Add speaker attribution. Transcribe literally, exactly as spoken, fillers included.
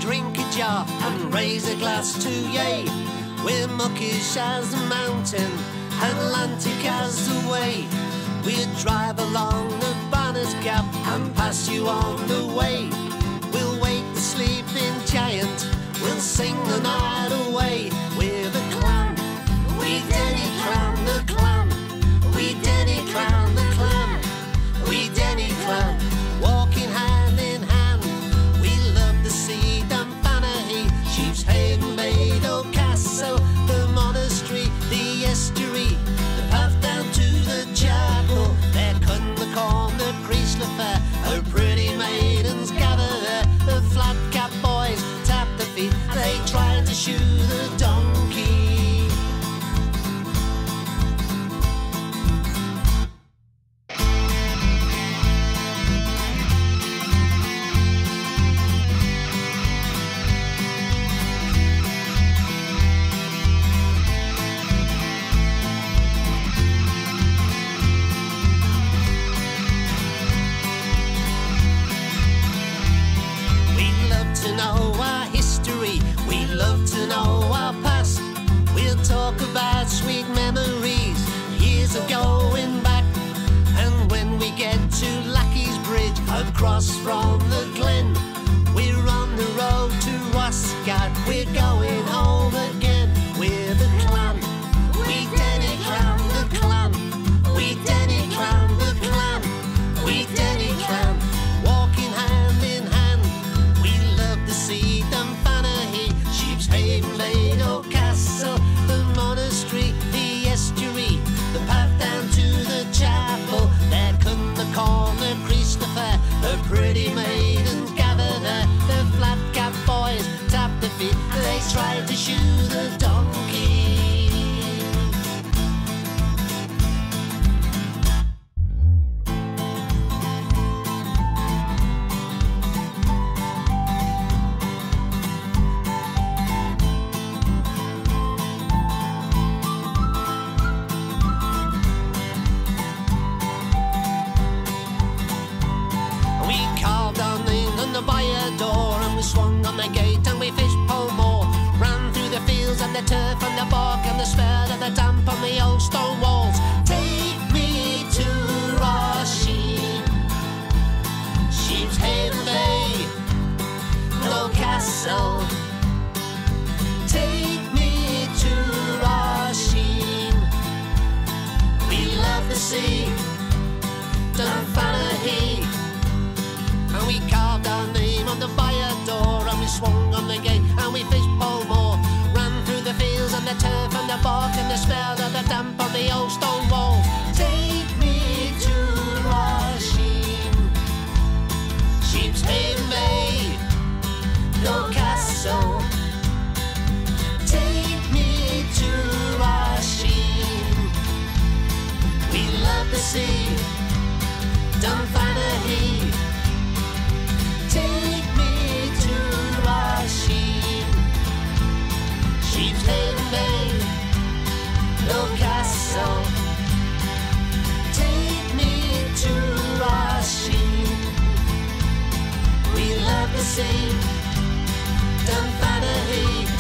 Speaker 1: drink a jar and raise a glass to ye. We're muckish as the mountain, Atlantic as the way. We'll drive along the Banner's Gap and pass you on the way. We'll wake the sleeping giant, we'll sing the night away. We're the clan, we Denny clan, the clan. We Denny clan, the clan. We Denny clan, walking hand in hand. We love the sea, Dunfanaghy, Sheep's Haven, Beidou Castle, the monastery, the estuary, the path down to the chapel. There come the corn, the priestly fair, her pretty maidens gather there. The flat cap boys tap the feet, they try to shoe the donkey. To know our history, we love to know our past. We'll talk about sweet memories, years of going back. And when we get to Lackey's Bridge, across from the glen, we're on the road to Wascat, we're going home again. We're the clan, we Denny clan, the clan. We Denny clan, the clan. We Denny clan, walking hand in hand. The sea, Dunfanaghy, Sheep's Haven, Beidou Castle, the monastery, the estuary, the path down to the chapel. There come the corn, the priestly fair, the pretty maidens gather there. The flat cap boys tap the feet, they try to shoe the donkey. By a door and we swung on the gate and we fished pole more. Ran through the fields and the turf and the bark and the smell of the damp on the old stone walls. Take me to Roisin, Sheep's Haven Bay, no castle. Take me to Roisin, we love the sea, Dunfanaghy. And we carved our name on the byre door and we swung on the gate and we fished pole more. Ran through the fields and the turf and the bark and the smell of the damp on the old stone walls. Take me to Roisin, Sheep's Haven Bay, no castle. Take me to Roisin, we love the sea, Dunfanaghy. Take me to Roisin, Sheep's Haven Bay, no castle. Take me to Roisin, we love the sea, Dunfanaghy.